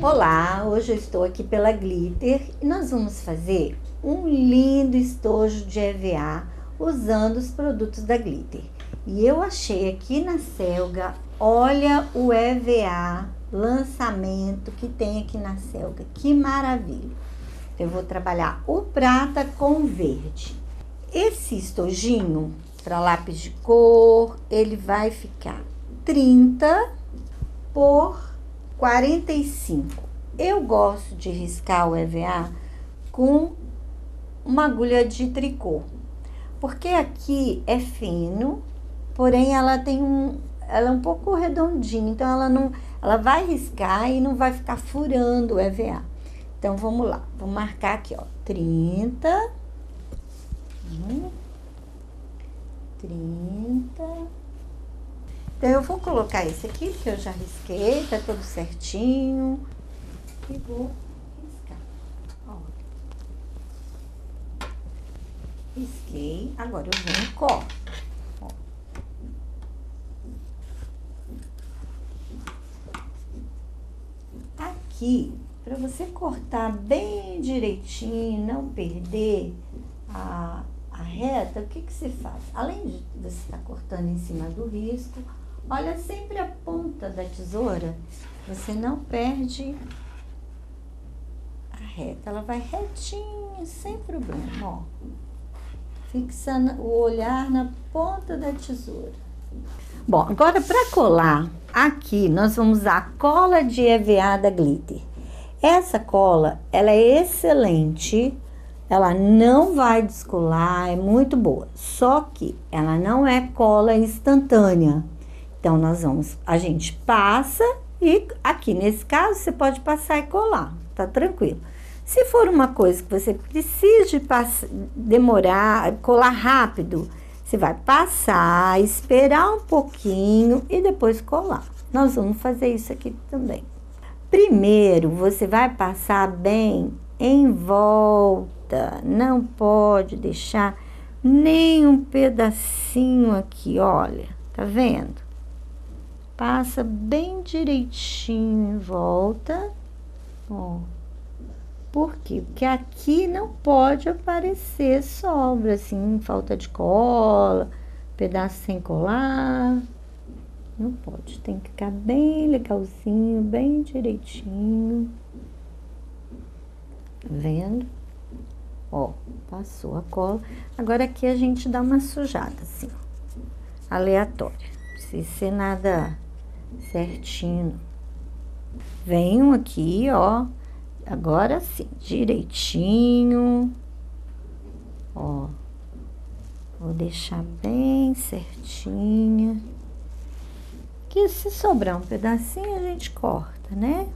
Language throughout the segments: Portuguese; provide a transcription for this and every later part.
Olá, hoje eu estou aqui pela Glitter e nós vamos fazer um lindo estojo de EVA usando os produtos da Glitter. E eu achei aqui na Selga, olha o EVA lançamento que tem aqui na Selga, que maravilha! Eu vou trabalhar o prata com o verde. Esse estojinho para lápis de cor, ele vai ficar 30 por 45. Eu gosto de riscar o EVA com uma agulha de tricô, porque aqui é fino, porém ela é um pouco redondinha, então ela vai riscar e não vai ficar furando o EVA. Então vamos lá, vou marcar aqui, ó, 30, 30. Então, eu vou colocar esse aqui, que eu já risquei, tá tudo certinho. E vou riscar, ó. Risquei, agora eu venho e corto, ó. Aqui, pra você cortar bem direitinho, não perder a reta, o que você faz? Além de você estar cortando em cima do risco, olha sempre a ponta da tesoura, você não perde a reta, ela vai retinha, sem problema, ó. Fixa o olhar na ponta da tesoura. Bom, agora para colar, aqui nós vamos usar a cola de EVA da Glitter. Essa cola, ela é excelente, ela não vai descolar, é muito boa. Só que ela não é cola instantânea. Então, a gente passa e aqui nesse caso você pode passar e colar, tá tranquilo. Se for uma coisa que você precisa colar rápido, você vai passar, esperar um pouquinho e depois colar. Nós vamos fazer isso aqui também. Primeiro, você vai passar bem em volta, não pode deixar nem um pedacinho aqui, olha, tá vendo? Passa bem direitinho em volta, ó. Por quê? Porque aqui não pode aparecer sobra, assim, falta de cola, pedaço sem colar. Não pode, tem que ficar bem legalzinho, bem direitinho. Tá vendo? Ó, passou a cola. Agora aqui a gente dá uma sujada, assim, ó, aleatória. Não precisa ser nada certinho. Venho aqui, ó. Agora sim, direitinho, ó, vou deixar bem certinha, que se sobrar um pedacinho a gente corta, né?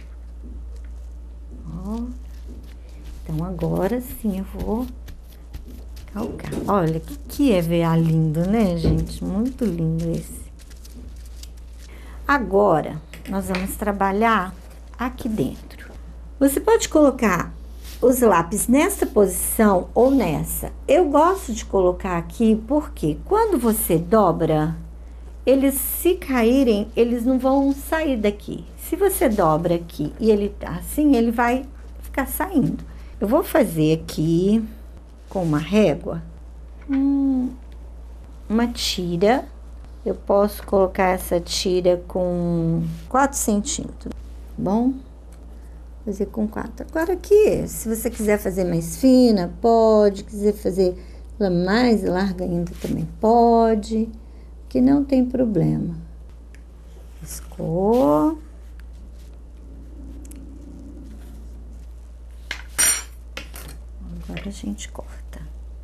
Ó, então agora sim eu vou calcar. Olha, que EVA lindo, né, gente? Muito lindo esse. Agora, nós vamos trabalhar aqui dentro. Você pode colocar os lápis nessa posição ou nessa. Eu gosto de colocar aqui porque quando você dobra, eles se caírem, eles não vão sair daqui. Se você dobra aqui e ele tá assim, ele vai ficar saindo. Eu vou fazer aqui com uma régua, uma tira. Eu posso colocar essa tira com 4 centímetros, bom? Fazer com 4. Agora aqui, se você quiser fazer mais fina, pode. Quiser fazer ela mais larga ainda, também pode. Que não tem problema. Riscou. Agora a gente corta.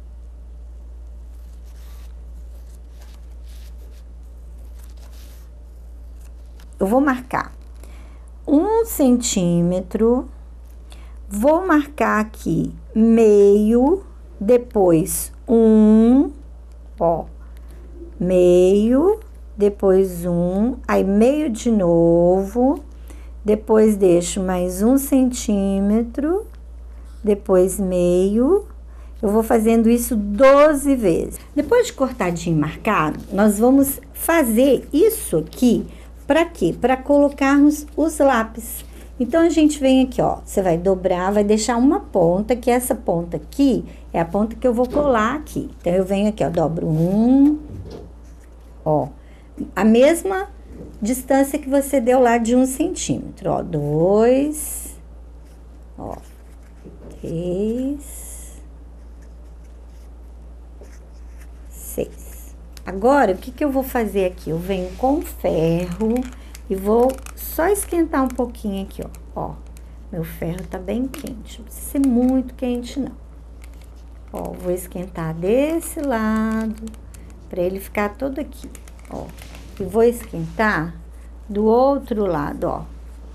Eu vou marcar 1 centímetro, vou marcar aqui meio, depois ó, meio, depois aí meio de novo, depois deixo mais 1 centímetro, depois meio. Eu vou fazendo isso 12 vezes. Depois de cortadinho e marcado, nós vamos fazer isso aqui. Para quê? Para colocarmos os lápis. Então, a gente vem aqui, ó, você vai dobrar, vai deixar uma ponta, que essa ponta aqui é a ponta que eu vou colar aqui. Então, eu venho aqui, ó, dobro um, ó, a mesma distância que você deu lá de 1 centímetro, ó, 2, ó, 3, 6. Agora, o que que eu vou fazer aqui? Eu venho com ferro e vou só esquentar um pouquinho aqui, ó. Meu ferro tá bem quente, não precisa ser muito quente, não. Ó, vou esquentar desse lado, pra ele ficar todo aqui, ó. E vou esquentar do outro lado, ó.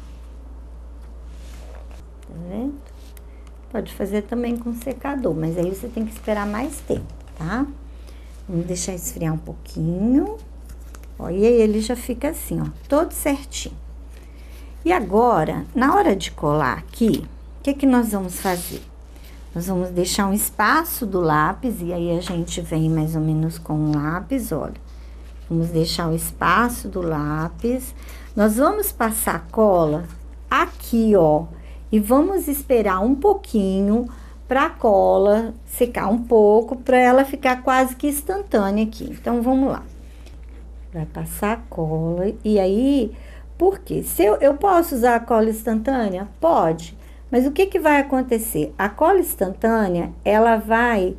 Tá vendo? Pode fazer também com secador, mas aí você tem que esperar mais tempo, tá? Vamos deixar esfriar um pouquinho. Ó, e aí ele já fica assim, ó, todo certinho. E agora, na hora de colar aqui, o que que nós vamos fazer? Nós vamos deixar um espaço do lápis, e aí a gente vem mais ou menos com o lápis, olha. Vamos deixar o espaço do lápis. Nós vamos passar cola aqui, ó, e vamos esperar um pouquinho pra cola secar um pouco, pra ela ficar quase que instantânea aqui. Então, vamos lá. Vai passar a cola, e aí... Por quê? Se eu posso usar a cola instantânea? Pode. Mas o que que vai acontecer? A cola instantânea, ela vai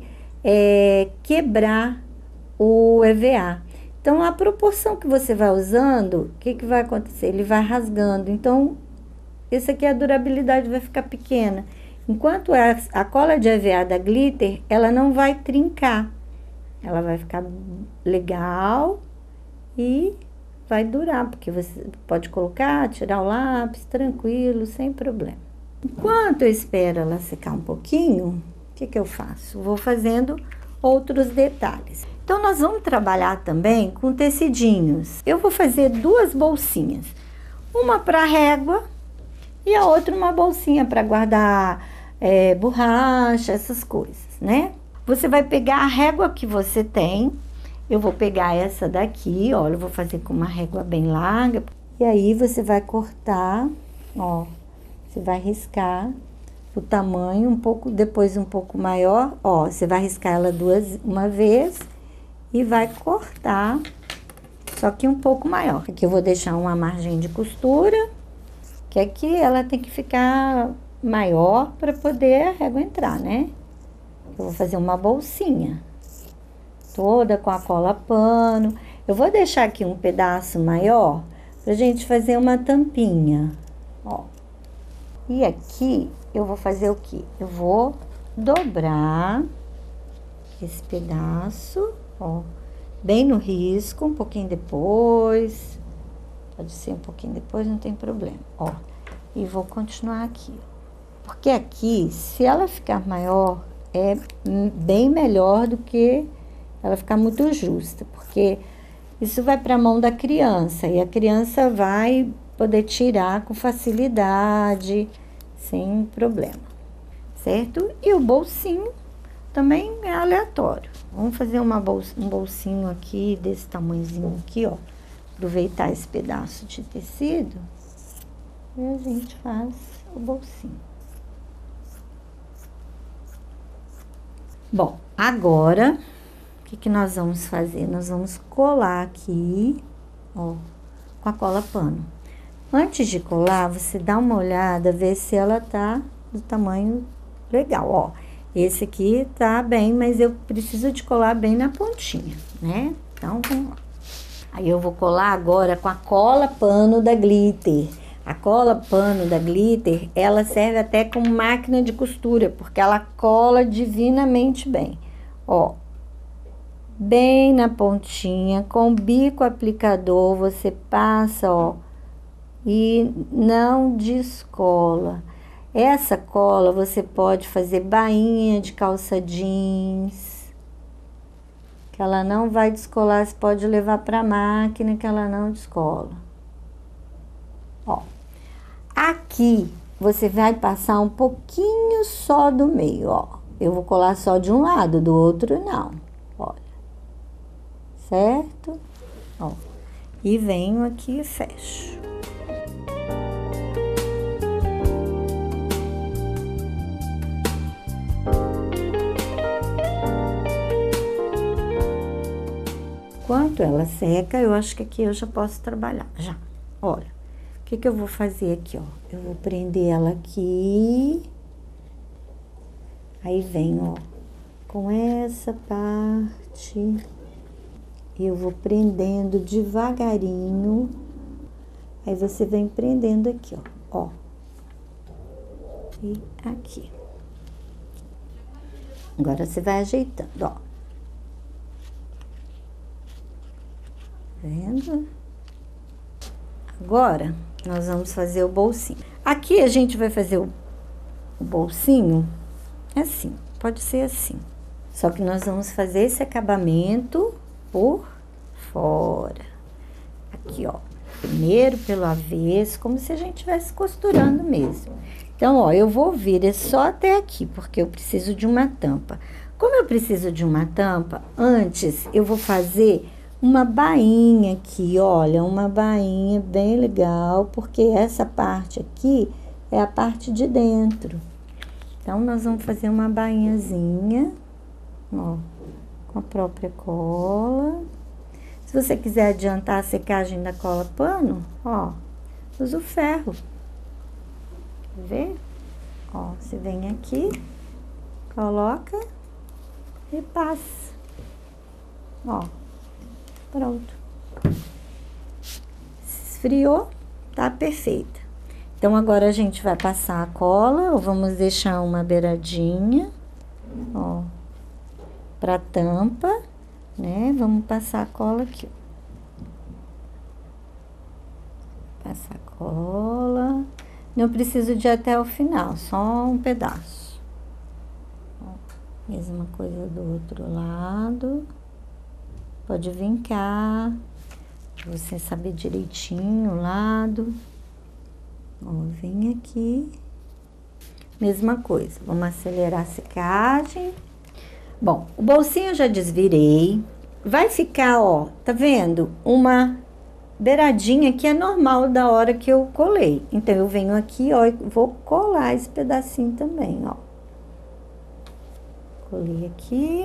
quebrar o EVA. Então, a proporção que você vai usando, o que que vai acontecer? Ele vai rasgando. Então, esse aqui, a durabilidade vai ficar pequena. Enquanto a cola de EVA da Glitter, ela não vai trincar. Ela vai ficar legal e... vai durar, porque você pode colocar, tirar o lápis, tranquilo, sem problema. Enquanto eu espero ela secar um pouquinho, o que que eu faço? Vou fazendo outros detalhes. Então, nós vamos trabalhar também com tecidinhos. Eu vou fazer 2 bolsinhas. Uma para régua e a outra uma bolsinha para guardar borracha, essas coisas, né? Você vai pegar a régua que você tem. Eu vou pegar essa daqui, olha, eu vou fazer com uma régua bem larga. E aí, você vai cortar, ó, você vai riscar o tamanho um pouco, depois um pouco maior, ó, você vai riscar ela uma vez e vai cortar, só que um pouco maior. Aqui eu vou deixar uma margem de costura, que aqui ela tem que ficar maior para poder a régua entrar, né? Eu vou fazer uma bolsinha. Toda com a cola pano. Eu vou deixar aqui um pedaço maior pra gente fazer uma tampinha, ó. E aqui eu vou fazer o quê? Eu vou dobrar esse pedaço, ó, bem no risco, um pouquinho depois. Pode ser um pouquinho depois, não tem problema, ó. E vou continuar aqui, porque aqui, se ela ficar maior, é bem melhor do que ela ficar muito justa, porque isso vai para a mão da criança, e a criança vai poder tirar com facilidade, sem problema, certo? E o bolsinho também é aleatório. Vamos fazer um bolsinho aqui, desse tamanhozinho aqui, ó. Aproveitar esse pedaço de tecido, e a gente faz o bolsinho. Bom, agora... o que nós vamos fazer? Nós vamos colar aqui, ó, com a cola pano. Antes de colar, você dá uma olhada, ver se ela tá do tamanho legal, ó. Esse aqui tá bem, mas eu preciso de colar bem na pontinha, né? Então, vamos lá. Aí, eu vou colar agora com a cola pano da Glitter. A cola pano da Glitter, ela serve até como máquina de costura, porque ela cola divinamente bem. Ó, bem na pontinha, com o bico aplicador, você passa, ó, e não descola. Essa cola você pode fazer bainha de calça jeans, que ela não vai descolar, você pode levar para máquina que ela não descola. Ó, aqui você vai passar um pouquinho só do meio, ó. Eu vou colar só de um lado, do outro não. Olha. Certo? Ó. E venho aqui e fecho. enquanto ela seca, eu acho que aqui eu já posso trabalhar, já. Olha, o que que eu vou fazer aqui, ó? Eu vou prender ela aqui. Aí vem, ó, com essa parte, eu vou prendendo devagarinho. Aí você vem prendendo aqui, ó. E aqui. Agora você vai ajeitando, ó. Vendo? Agora, nós vamos fazer o bolsinho. Aqui a gente vai fazer o bolsinho assim, pode ser assim. Só que nós vamos fazer esse acabamento por fora. Aqui, ó. Primeiro pelo avesso, como se a gente estivesse costurando mesmo. Então, ó, eu vou vir só até aqui, porque eu preciso de uma tampa. Como eu preciso de uma tampa, antes eu vou fazer uma bainha aqui, olha, uma bainha bem legal, porque essa parte aqui é a parte de dentro. Então, nós vamos fazer uma bainhazinha, ó, com a própria cola. Se você quiser adiantar a secagem da cola pano, ó, usa o ferro. Quer ver? Ó, você vem aqui, coloca e passa. Ó, pronto. Se esfriou, tá perfeita. Então, agora a gente vai passar a cola, ou vamos deixar uma beiradinha, ó, pra tampa, né? Vamos passar a cola aqui, ó. Passar a cola. Não preciso de ir até o final, só um pedaço. Ó, mesma coisa do outro lado. Pode vir cá, pra você saber direitinho o lado. Ó, vem aqui. Mesma coisa, vamos acelerar a secagem. Bom, o bolsinho eu já desvirei. Vai ficar, ó, tá vendo? Uma beiradinha que é normal da hora que eu colei. Então, eu venho aqui, ó, e vou colar esse pedacinho também, ó. Colei aqui.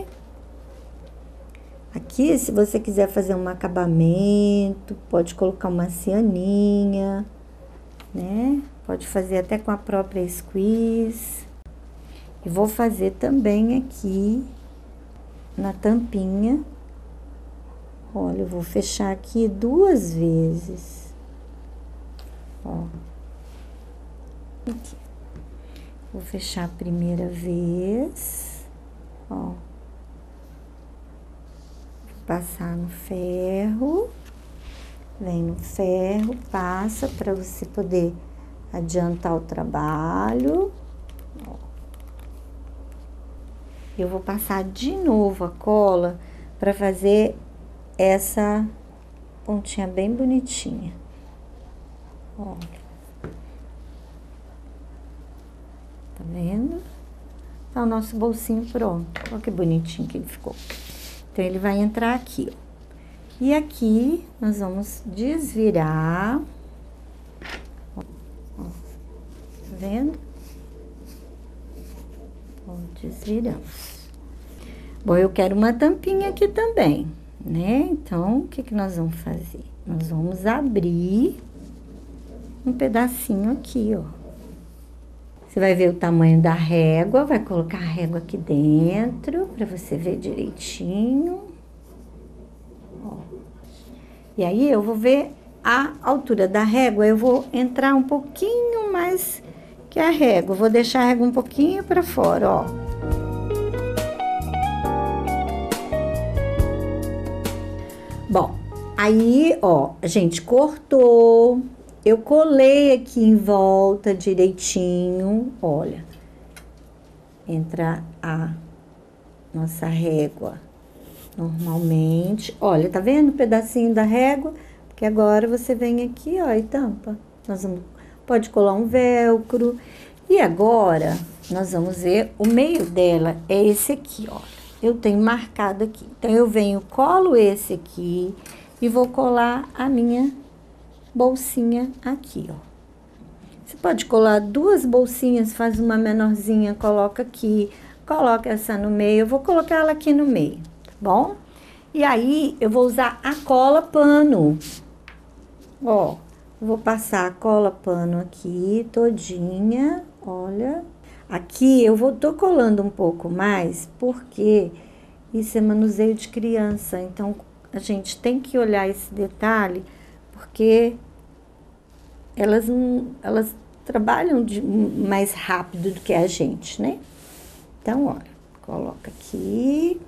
Aqui, se você quiser fazer um acabamento, pode colocar uma cianinha, né? Pode fazer até com a própria squeeze. E vou fazer também aqui na tampinha. Olha, eu vou fechar aqui 2 vezes. Ó. Aqui. Vou fechar a primeira vez. Ó. Vou passar no ferro. Vem no ferro, passa para você poder adiantar o trabalho. Ó. Eu vou passar de novo a cola para fazer essa pontinha bem bonitinha. Olha. Tá vendo? Tá o nosso bolsinho pronto. Olha que bonitinho que ele ficou. Então, ele vai entrar aqui, ó. E aqui, nós vamos desvirar. Ó, tá vendo? Ó, desviramos. Bom, eu quero uma tampinha aqui também, né? Então, o que que nós vamos fazer? Nós vamos abrir um pedacinho aqui, ó. Você vai ver o tamanho da régua, vai colocar a régua aqui dentro, pra você ver direitinho. Ó. E aí, eu vou ver a altura da régua, eu vou entrar um pouquinho mais que a régua. Vou deixar a régua um pouquinho pra fora, ó. Bom, aí, ó, a gente cortou, eu colei aqui em volta direitinho, olha, entra a nossa régua normalmente. Olha, tá vendo o pedacinho da régua? Porque agora você vem aqui, ó, e tampa. Pode colar um velcro. E agora, nós vamos ver, o meio dela é esse aqui, ó. Eu tenho marcado aqui. Então, eu venho, colo esse aqui e vou colar a minha bolsinha aqui, ó. Você pode colar 2 bolsinhas, faz uma menorzinha, coloca aqui, coloca essa no meio. Eu vou colocar ela aqui no meio, tá bom? E aí, eu vou usar a cola pano. Ó, vou passar a cola pano aqui todinha, olha. Aqui tô colando um pouco mais, porque isso é manuseio de criança. Então, a gente tem que olhar esse detalhe, porque elas trabalham mais rápido do que a gente, né? Então, olha, coloca aqui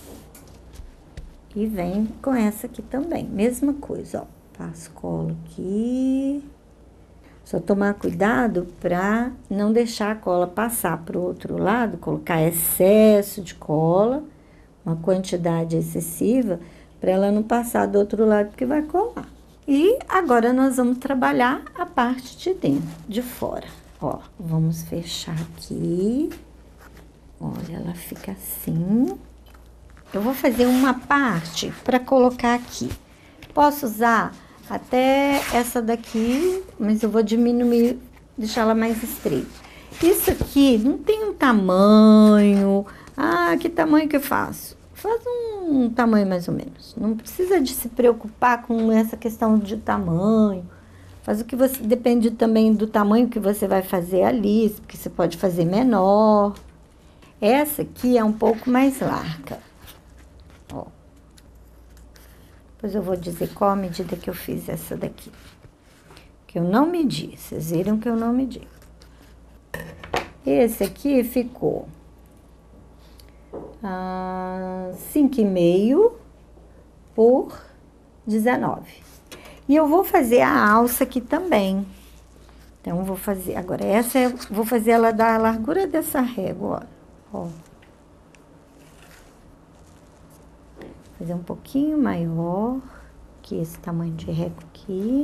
e vem com essa aqui também. Mesma coisa, ó. Passo cola aqui. Só tomar cuidado para não deixar a cola passar para o outro lado, colocar excesso de cola, uma quantidade excessiva, para ela não passar do outro lado, porque vai colar. E agora nós vamos trabalhar a parte de dentro, de fora. Ó, vamos fechar aqui. Olha, ela fica assim. Eu vou fazer uma parte para colocar aqui. Posso usar até essa daqui, mas eu vou diminuir, deixar ela mais estreita. Isso aqui não tem um tamanho. Ah, que tamanho que eu faço? Faz um tamanho mais ou menos. Não precisa de se preocupar com essa questão de tamanho. Faz o que você... Depende também do tamanho que você vai fazer ali, porque você pode fazer menor. Essa aqui é um pouco mais larga. Ó. Depois eu vou dizer qual a medida que eu fiz essa daqui. Que eu não medi. Vocês viram que eu não medi. Esse aqui ficou 5,5 por 19. E eu vou fazer a alça aqui também. Então, vou fazer... Agora, vou fazer ela da largura dessa régua, ó. Fazer um pouquinho maior que esse tamanho de régua aqui.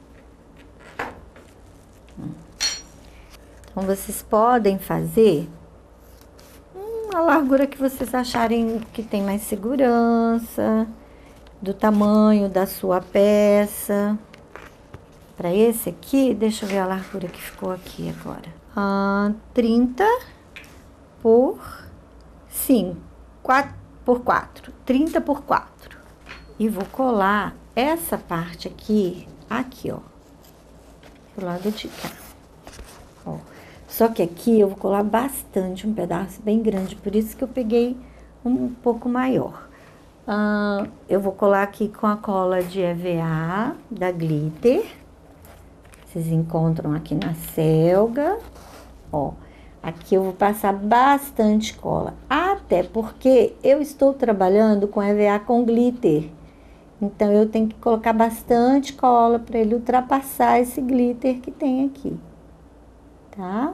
Então, vocês podem fazer a largura que vocês acharem que tem mais segurança, do tamanho da sua peça. Para esse aqui, deixa eu ver a largura que ficou aqui agora. 30 por 5, 4 por 4, 30 por 4. E vou colar essa parte aqui, ó, do lado de cá. Ó. Só que aqui eu vou colar bastante, um pedaço bem grande, por isso que eu peguei um pouco maior. Eu vou colar aqui com a cola de EVA da Glitter. Vocês encontram aqui na Selga. Ó, aqui eu vou passar bastante cola, até porque eu estou trabalhando com EVA com glitter. Então, eu tenho que colocar bastante cola para ele ultrapassar esse glitter que tem aqui. Tá?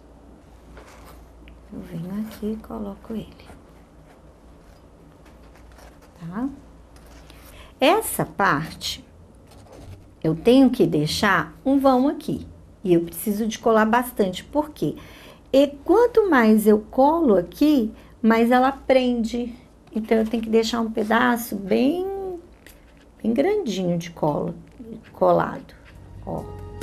Eu venho aqui e coloco ele. Tá? Essa parte, eu tenho que deixar um vão aqui. E eu preciso de colar bastante. Por quê? E quanto mais eu colo aqui, mais ela prende. Então, eu tenho que deixar um pedaço bem grandinho de cola, colado. Ó.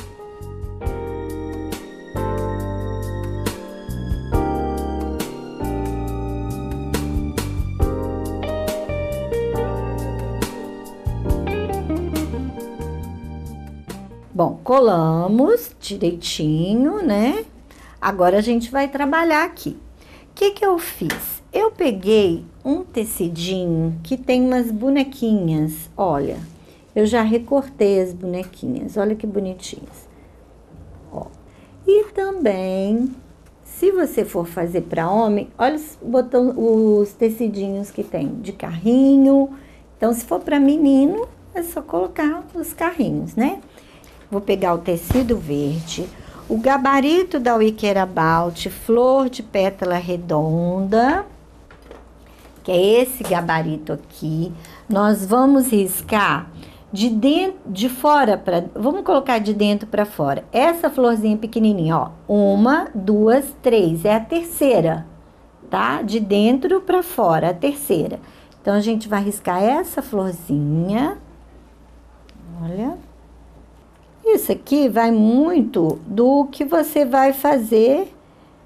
Bom, colamos direitinho, né? Agora, a gente vai trabalhar aqui. O que eu fiz? Eu peguei um tecidinho que tem umas bonequinhas, olha. Eu já recortei as bonequinhas, olha que bonitinhas. Ó. E também, se você for fazer para homem, olha os tecidinhos que tem de carrinho. Então, se for para menino, é só colocar os carrinhos, né? Vou pegar o tecido verde, o gabarito da Wicker About, flor de pétala redonda, que é esse gabarito aqui. Nós vamos riscar de dentro, de fora para, vamos colocar de dentro para fora. Essa florzinha pequenininha, ó, 1, 2, 3, é a terceira, tá? De dentro para fora, a terceira. Então, a gente vai riscar essa florzinha, olha. Isso aqui vai muito do que você vai fazer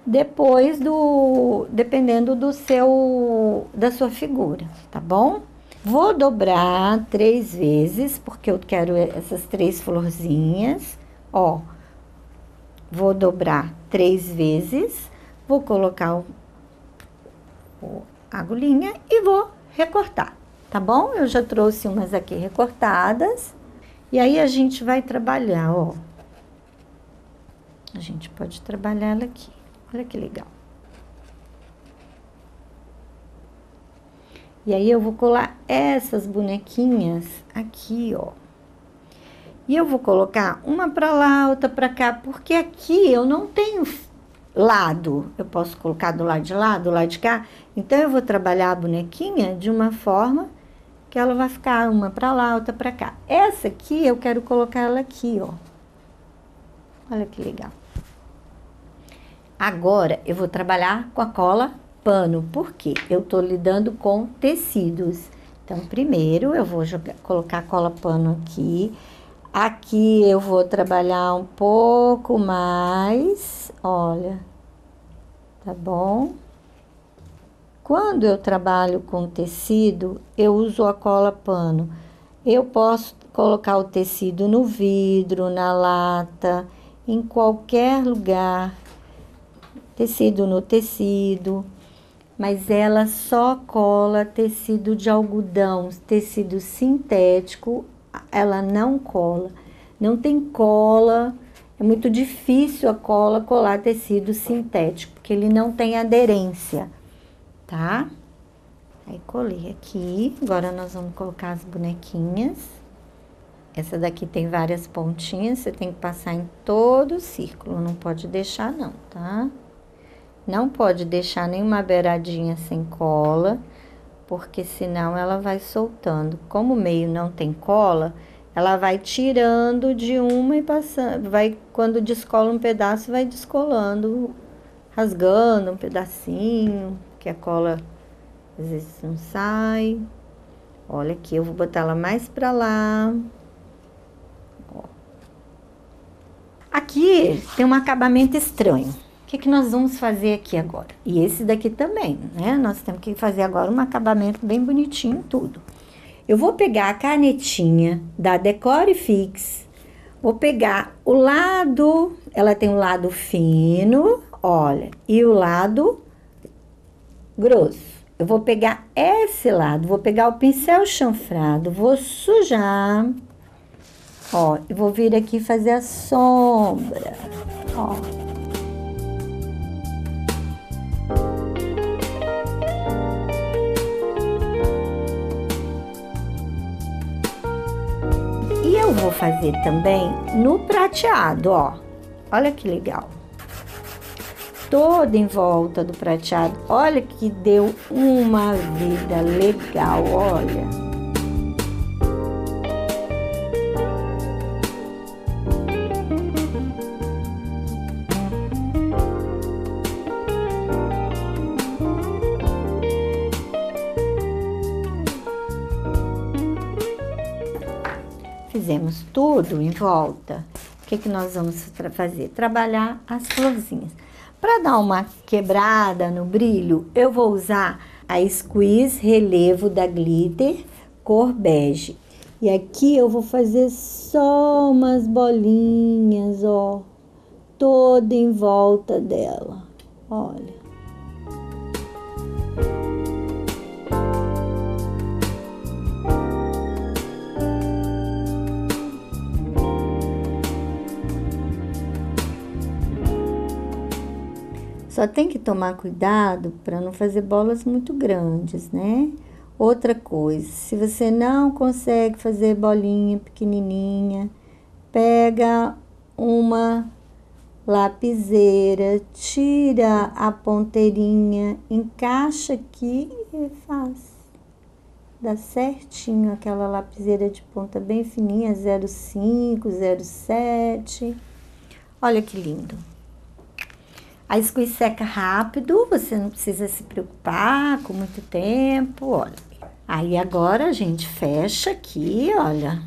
depois dependendo da sua figura, tá bom? Vou dobrar 3 vezes, porque eu quero essas 3 florzinhas, ó. Vou dobrar 3 vezes, vou colocar a agulhinha e vou recortar, tá bom? Eu já trouxe umas aqui recortadas, e aí a gente vai trabalhar, ó. A gente pode trabalhar ela aqui, olha que legal. E aí, eu vou colar essas bonequinhas aqui, ó. E eu vou colocar uma pra lá, outra pra cá, porque aqui eu não tenho lado. Eu posso colocar do lado de lá, do lado de cá. Então, eu vou trabalhar a bonequinha de uma forma que ela vai ficar uma pra lá, outra pra cá. Essa aqui, eu quero colocar ela aqui, ó. Olha que legal. Agora, eu vou trabalhar com a cola pano, porque eu tô lidando com tecidos. Então, primeiro eu vou colocar a cola pano aqui. Aqui eu vou trabalhar um pouco mais, olha, tá bom? Quando eu trabalho com tecido, eu uso a cola pano. Eu posso colocar o tecido no vidro, na lata, em qualquer lugar. Tecido no tecido. Mas ela só cola tecido de algodão, tecido sintético, ela não cola. Não tem cola, é muito difícil a cola colar tecido sintético, porque ele não tem aderência, tá? Aí, colei aqui, agora nós vamos colocar as bonequinhas. Essa daqui tem várias pontinhas, você tem que passar em todo o círculo, não pode deixar não, tá? Não pode deixar nenhuma beiradinha sem cola, porque senão ela vai soltando. Como o meio não tem cola, ela vai tirando de uma e passando. Quando descola um pedaço, vai descolando, rasgando um pedacinho, que a cola às vezes não sai. Olha aqui, eu vou botar ela mais pra lá. Ó. Aqui tem um acabamento estranho. O que nós vamos fazer aqui agora? E esse daqui também, né? Nós temos que fazer agora um acabamento bem bonitinho, tudo. Eu vou pegar a canetinha da Decore Fix, vou pegar o lado, ela tem um lado fino, olha, e o lado grosso. Eu vou pegar esse lado, vou pegar o pincel chanfrado, vou sujar, ó, e vou vir aqui fazer a sombra, ó. E eu vou fazer também no prateado, ó. Olha que legal. Toda em volta do prateado. Olha que deu uma vida legal, olha. Fizemos tudo em volta. O que nós vamos fazer? Trabalhar as florzinhas. Para dar uma quebrada no brilho, eu vou usar a Squeeze Relevo da Glitter, cor bege. E aqui eu vou fazer só umas bolinhas, ó, toda em volta dela. Olha. Só tem que tomar cuidado para não fazer bolas muito grandes, né? Outra coisa, se você não consegue fazer bolinha pequenininha, pega uma lapiseira, tira a ponteirinha, encaixa aqui e faz. Dá certinho aquela lapiseira de ponta bem fininha, 0,5, 0,7. Olha que lindo. A squeeze seca rápido, você não precisa se preocupar com muito tempo, olha. Aí agora a gente fecha aqui, olha.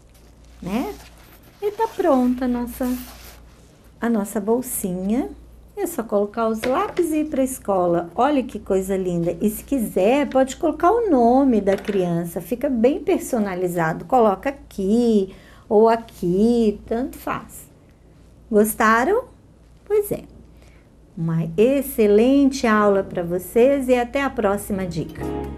Né? E tá pronta a nossa bolsinha. É só colocar os lápis e ir para a escola. Olha que coisa linda. E se quiser, pode colocar o nome da criança. Fica bem personalizado. Coloca aqui ou aqui, tanto faz. Gostaram? Pois é. Uma excelente aula para vocês e até a próxima dica.